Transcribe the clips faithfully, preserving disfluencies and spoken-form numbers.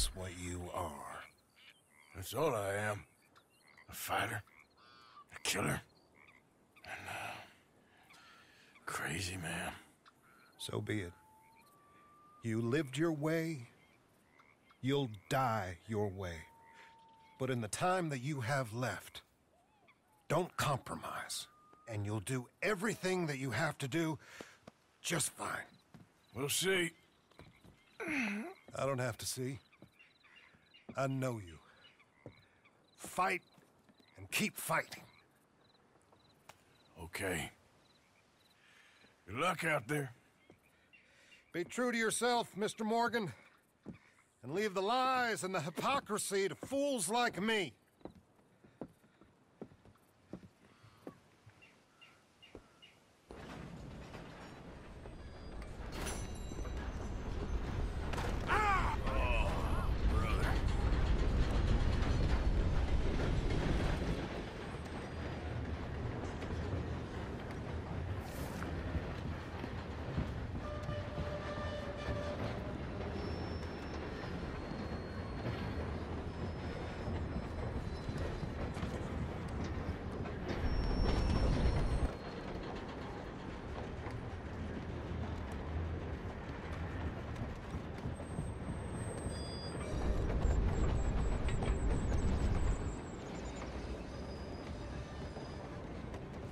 That's what you are. That's all I am. A fighter, a killer, and a crazy man. So be it. You lived your way, you'll die your way. But in the time that you have left, don't compromise, and you'll do everything that you have to do just fine. We'll see. I don't have to see. I know you. Fight and keep fighting. Okay. Good luck out there. Be true to yourself, Mister Morgan, and leave the lies and the hypocrisy to fools like me.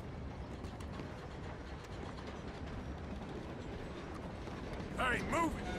Hey, move it!